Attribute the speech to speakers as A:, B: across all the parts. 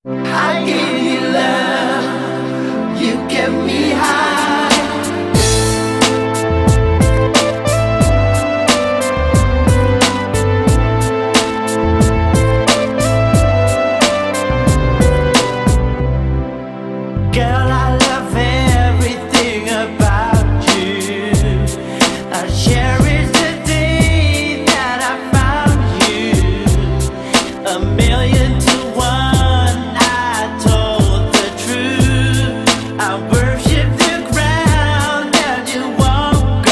A: I give you love, you get me high. Girl, I love everything about you. I cherish the day that I found you. A million to one, I told the truth. I worship the ground that you walk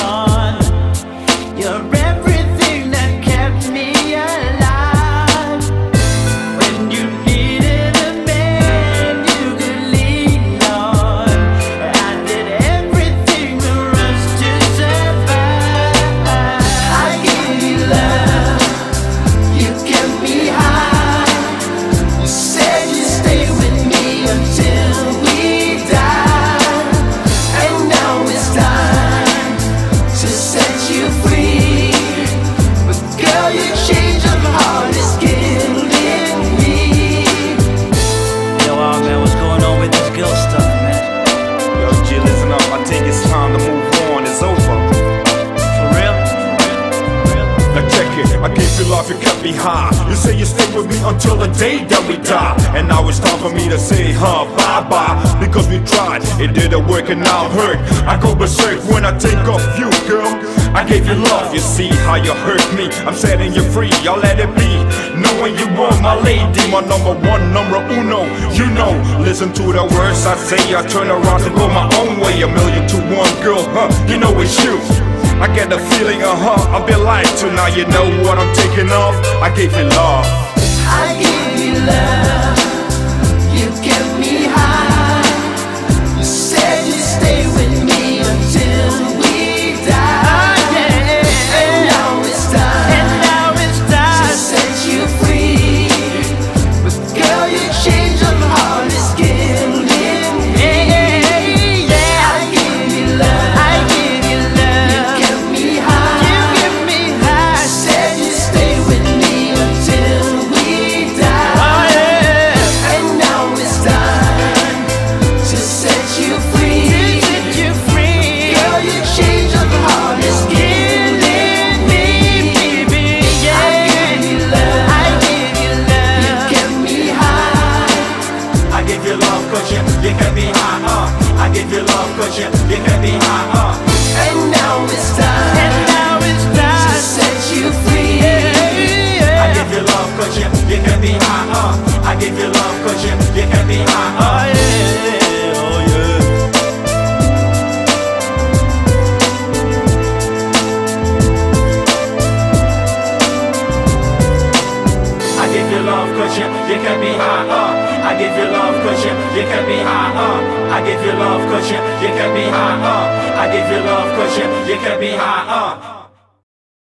A: on. You're everything that kept me alive. When you needed a man you could lean on, I did everything for us to survive. I give you love, you get me high. You said you'd stay with me until we die, and now it's time to set you free. But girl, your change of heart is killing me.
B: Yo, man, what's going on with this girl stuff, man?
C: Yo, G, listen up. I think it's time to move on. It's over.
B: For real?
C: Now check it. I gave you love, you kept me high. You say you stay with me until the day that we die. And now it's time for me to say, bye-bye. Because we tried, it didn't work and now I'm hurt. I go berserk when I think of you, girl. I gave you love, you see how you hurt me. I'm setting you free, I'll let it be. Knowing you are my lady, my number one, number uno. You know, listen to the words I say. I turn around and go my own way. A million to one, girl, you know it's you. I get the feeling, I've been lied to. Now you know what I'm taking off. I gave you love.
A: I give you love, you get me high. You said you'd stay with me until we die, and now it's time to set you free. But girl, your change of heart is killing me. I give you love, you get me high. You said you'd stay with me until we die, and now it's time to set you free. Girl, your change of heart is killing me, baby. I give you love, you get me high.
D: I give you love cause you get me high, I give you love cause you get me high,
A: And now it's time to set you free.
D: I give you love cause you get me high, I give you love cause you get me high, I give you love cause you get me high, I give you love cause you get me high, I give you love cause you get me high, I give you love cause you get me high.